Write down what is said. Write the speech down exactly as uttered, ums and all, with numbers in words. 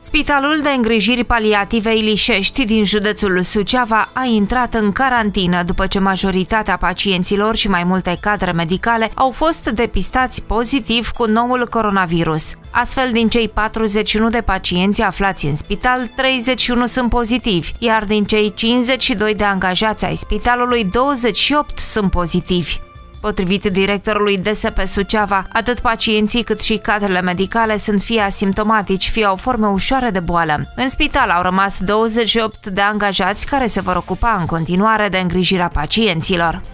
Spitalul de îngrijiri paliative Ilișești din județul Suceava a intrat în carantină după ce majoritatea pacienților și mai multe cadre medicale au fost depistați pozitiv cu noul coronavirus. Astfel, din cei patruzeci și unu de pacienți aflați în spital, treizeci și unu sunt pozitivi, iar din cei cincizeci și doi de angajați ai spitalului, douăzeci și opt sunt pozitivi. Potrivit directorului D S P Suceava, atât pacienții cât și cadrele medicale sunt fie asimptomatici, fie au forme ușoare de boală. În spital au rămas douăzeci și opt de angajați care se vor ocupa în continuare de îngrijirea pacienților.